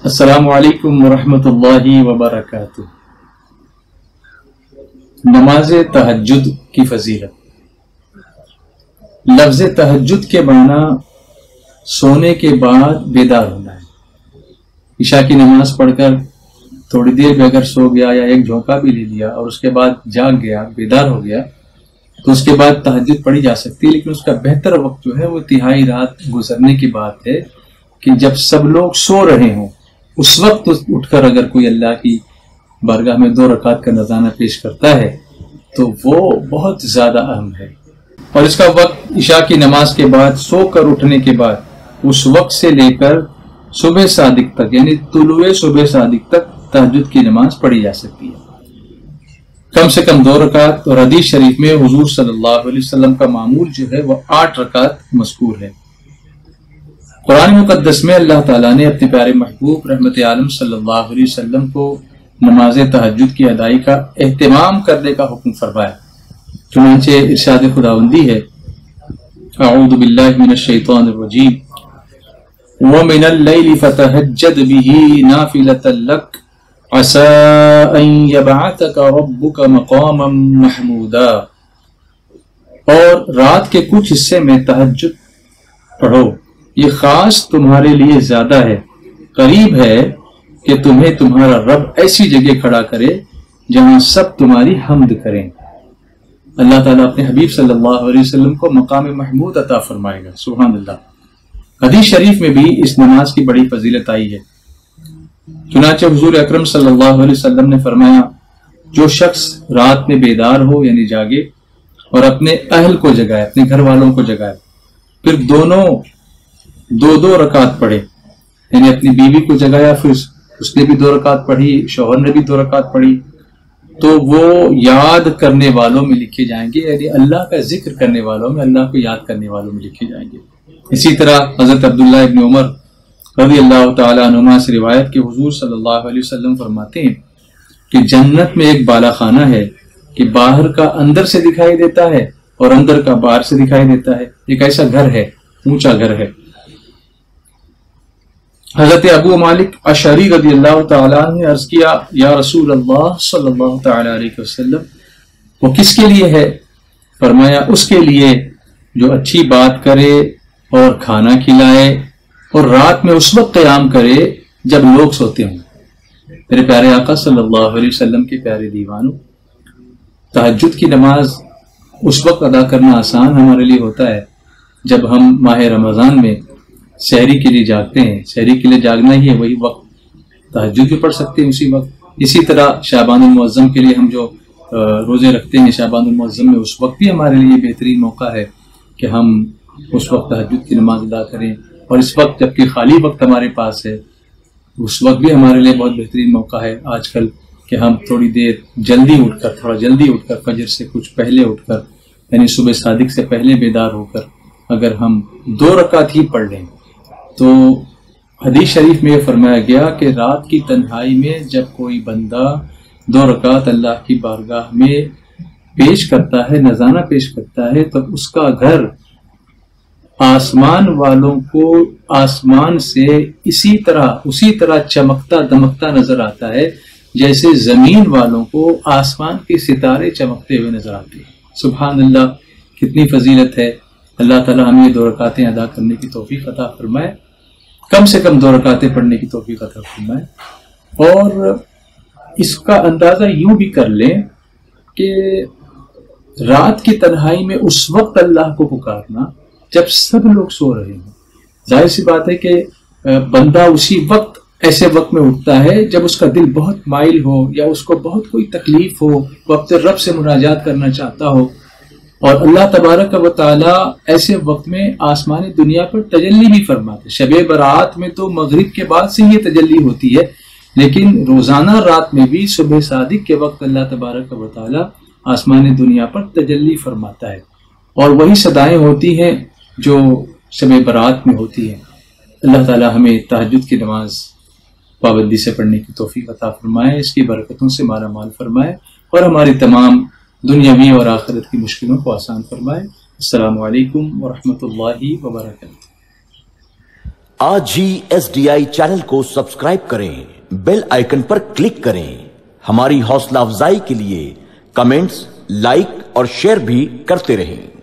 السلام علیکم ورحمۃ اللہ وبرکاتہ۔ نماز تہجد کی فضیلت۔ لفظ تہجد کے معنی سونے کے بعد بیدار ہونا ہے۔ عشاء کی نماز پڑھ کر تھوڑی دیر میں اگر سو گیا یا ایک جھونکا بھی لے لیا اور اس کے بعد جاگ گیا، بیدار ہو گیا، تو اس کے بعد تہجد پڑھی جا سکتی ہے، لیکن اس کا بہتر وقت جو ہے وہ تہائی رات گزرنے کی بات ہے کہ جب سب لوگ سو رہے ہوں، اس وقت اٹھ کر اگر کوئی اللہ کی بارگاہ میں 2 رکعت کا نذرانہ پیش کرتا ہے تو وہ بہت زیادہ اہم ہے۔ اور اس کا وقت عشاء کی نماز کے بعد سو کر اٹھنے کے بعد اس وقت سے لے کر صبح صادق تک، یعنی طلوع صبح صادق تک تہجد کی نماز پڑھی جا سکتی ہے۔ کم سے کم 2 رکعت، اور حدیث شریف میں حضور صلی اللہ علیہ وسلم کا معمول جو ہے وہ 8 رکعت مذکور ہے۔ قرآن مقدس میں اللہ تعالیٰ نے اپنے پیارے محبوب رحمت عالم صلی اللہ علیہ وسلم کو نماز تہجد کی ادائی کا اہتمام کرنے کا حکم فرمایا۔ چنانچہ ارشاد خداوندی ہے، اعوذ باللہ من الشیطان الرجیم، وَمِنَ اللَّيْلِ فَتَهَجَّدْ بِهِ نَافِلَةً لَكَ عَسَىٰ أَن يَبْعَثَكَ رَبُّكَ مَقَامًا مَحْمُودًا، اور رات کے کچھ حصے میں تہجد پڑھو، یہ خاص تمہارے لیے زیادہ ہے، قریب ہے کہ تمہیں تمہارا رب ایسی جگہ کھڑا کرے جہاں سب تمہاری حمد کریں۔ اللہ تعالیٰ اپنے حبیب صلی اللہ علیہ وسلم کو مقام محمود عطا فرمائے گا، سبحان اللہ۔ حدیث شریف میں بھی اس نماز کی بڑی فضیلت آئی ہے۔ چنانچہ حضور اکرم صلی اللہ علیہ وسلم نے فرمایا، جو شخص رات میں بیدار ہو یعنی جاگے اور اپنے اہل کو جگائے، اپنے گھر والوں کو جگائے، پھر دونوں 2 رکعت پڑھے، یعنی اپنی بیوی کو جگایا، پھر اس نے بھی 2 رکعت پڑھی، شوہر نے بھی 2 رکعت پڑھی، تو وہ یاد کرنے والوں میں لکھے جائیں گے، یعنی اللہ کا ذکر کرنے والوں میں، اللہ کو یاد کرنے والوں میں لکھے جائیں گے۔ اسی طرح حضرت عبداللہ ابن عمر رضی اللہ تعالیٰ عنہما سے روایت کہ حضور صلی اللہ علیہ وسلم فرماتے ہیں کہ جنت میں ایک بالا خانہ ہے کہ باہر کا اندر سے دکھائی دیتا ہے اور اندر کا باہر سے دکھائی دیتا ہے، ایک ایسا گھر ہے، اونچا گھر ہے۔ حضرت ابو مالک اشعری رضی اللہ تعالیٰ نے عرض کیا، یا رسول اللہ صلی اللہ تعالیٰ علیہ وسلم، وہ کس کے لیے ہے؟ فرمایا، اس کے لیے جو اچھی بات کرے اور کھانا کھلائے اور رات میں اس وقت قیام کرے جب لوگ سوتے ہوں۔ میرے پیارے آقا صلی اللہ علیہ وسلم کے پیارے دیوانوں، تہجد کی نماز اس وقت ادا کرنا آسان ہمارے لیے ہوتا ہے جب ہم ماہ رمضان میں سحری کے لیے جاگتے ہیں۔ سحری کے لیے جاگنا ہی ہے وہی وقت، تہجد بھی پڑھ سکتے ہیں اسی وقت۔ اسی طرح شعبان المعظم کے لیے ہم جو روزے رکھتے ہیں شعبان المعظم میں، اس وقت بھی ہمارے لیے بہترین موقع ہے کہ ہم اس وقت تہجد کی نماز ادا کریں، اور اس وقت جبکہ خالی وقت ہمارے پاس ہے، اس وقت بھی ہمارے لیے بہت بہترین موقع ہے آج کل کہ ہم تھوڑا جلدی اٹھ کر فجر سے کچھ پہلے اٹھ کر، یعنی صبح صادق سے پہلے بیدار ہو کر اگر ہم 2 رکعت ہی پڑھ لیں تو حدیث شریف میں یہ فرمایا گیا کہ رات کی تنہائی میں جب کوئی بندہ 2 رکعت اللہ کی بارگاہ میں پیش کرتا ہے، نذرانہ پیش کرتا ہے، تو اس کا گھر آسمان والوں کو آسمان سے اسی طرح چمکتا دمکتا نظر آتا ہے جیسے زمین والوں کو آسمان کے ستارے چمکتے ہوئے نظر آتے ہیں۔ سبحان اللہ، کتنی فضیلت ہے۔ اللہ تعالیٰ ہمیں 2 رکعتیں ادا کرنے کی توفیق عطا فرمائے، کم سے کم 2 رکعتیں پڑھنے کی توفیق عطا فرمائے۔ اور اس کا اندازہ یوں بھی کر لیں کہ رات کی تنہائی میں اس وقت اللہ کو پکارنا جب سب لوگ سو رہے ہوں، ظاہر سی بات ہے کہ بندہ اسی وقت ایسے وقت میں اٹھتا ہے جب اس کا دل بہت مائل ہو یا اس کو بہت کوئی تکلیف ہو، وہ اپنے رب سے مناجات کرنا چاہتا ہو، اور اللہ تبارک و تعالیٰ ایسے وقت میں آسمانی دنیا پر تجلی بھی فرماتے۔ شب برات میں تو مغرب کے بعد سے یہ تجلی ہوتی ہے، لیکن روزانہ رات میں بھی صبح صادق کے وقت اللہ تبارک و تعالیٰ آسمانی دنیا پر تجلی فرماتا ہے، اور وہی صدائیں ہوتی ہیں جو شب برات میں ہوتی ہیں۔ اللہ تعالیٰ ہمیں تہجد کی نماز پابندی سے پڑھنے کی توفیق عطا فرمائے، اس کی برکتوں سے مالا مال فرمائے، اور ہماری تمام دنیاوی اور آخرت کی مشکلوں کو آسان فرمائے۔ السلام علیکم ورحمۃ اللہ وبرکاتہ۔ آج ہی SDI چینل کو سبسکرائب کریں، بیل آئیکن پر کلک کریں۔ ہماری حوصلہ افزائی کے لیے کمنٹس، لائک اور شیئر بھی کرتے رہیں۔